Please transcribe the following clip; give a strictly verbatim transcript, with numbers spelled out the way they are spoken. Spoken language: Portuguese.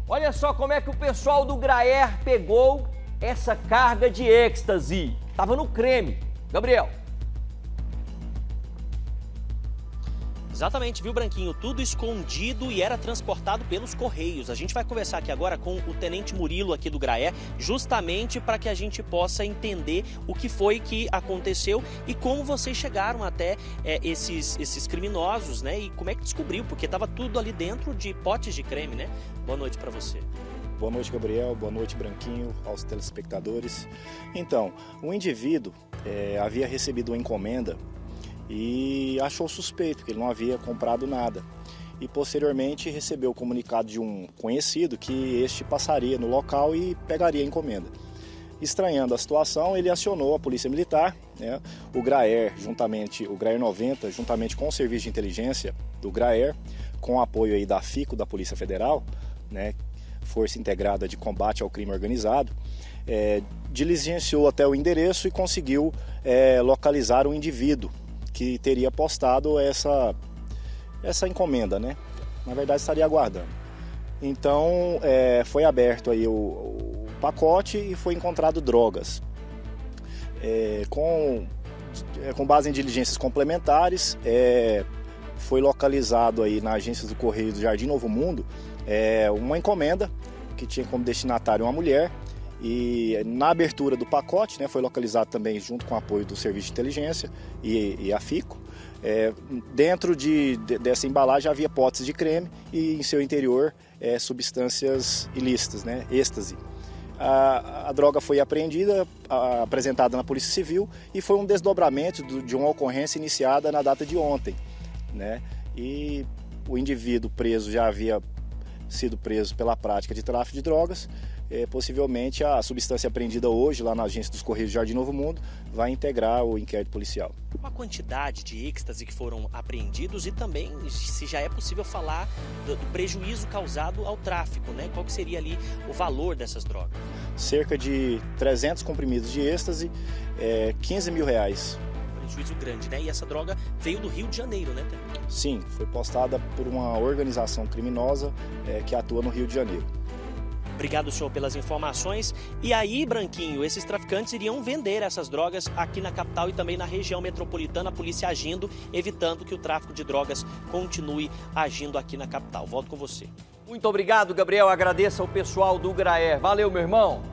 Olha só como é que o pessoal do Graer pegou essa carga de êxtase. Tava no creme. Gabriel. Exatamente, viu, Branquinho? Tudo escondido e era transportado pelos Correios. A gente vai conversar aqui agora com o Tenente Murilo aqui do Graer, justamente para que a gente possa entender o que foi que aconteceu e como vocês chegaram até é, esses, esses criminosos, né? E como é que descobriu, porque estava tudo ali dentro de potes de creme, né? Boa noite para você. Boa noite, Gabriel. Boa noite, Branquinho, aos telespectadores. Então, o indivíduo é, havia recebido uma encomenda e achou suspeito que ele não havia comprado nada. E posteriormente recebeu o comunicado de um conhecido que este passaria no local e pegaria a encomenda. Estranhando a situação, ele acionou a Polícia Militar, né, o Graer, juntamente, o Graer noventa, juntamente com o Serviço de Inteligência do Graer, com o apoio aí da FICO, da Polícia Federal, né, Força Integrada de Combate ao Crime Organizado, é, diligenciou até o endereço e conseguiu é, localizar o indivíduo que teria postado essa, essa encomenda, né? Na verdade, estaria aguardando. Então, é, foi aberto aí o, o pacote e foi encontrado drogas. É, com, é, com base em diligências complementares, é, foi localizado aí na agência do Correio do Jardim Novo Mundo é, uma encomenda que tinha como destinatário uma mulher. E na abertura do pacote, né, foi localizado também junto com o apoio do Serviço de Inteligência e, e a FICO. É, dentro de, de, dessa embalagem havia potes de creme e em seu interior é, substâncias ilícitas, né, êxtase. A, a droga foi apreendida, a, apresentada na Polícia Civil e foi um desdobramento do, de uma ocorrência iniciada na data de ontem, né, e o indivíduo preso já havia sido preso pela prática de tráfico de drogas. É, possivelmente a substância apreendida hoje lá na agência dos Correios do Jardim Novo Mundo vai integrar o inquérito policial. Qual a quantidade de êxtase que foram apreendidos e também se já é possível falar do, do prejuízo causado ao tráfico, né? Qual que seria ali o valor dessas drogas? Cerca de trezentos comprimidos de êxtase, é, quinze mil reais. Prejuízo grande, né? E essa droga veio do Rio de Janeiro, né? Sim, foi postada por uma organização criminosa é, que atua no Rio de Janeiro. Obrigado, senhor, pelas informações. E aí, Branquinho, esses traficantes iriam vender essas drogas aqui na capital e também na região metropolitana, a polícia agindo, evitando que o tráfico de drogas continue agindo aqui na capital. Volto com você. Muito obrigado, Gabriel. Agradeço ao pessoal do Graer. Valeu, meu irmão.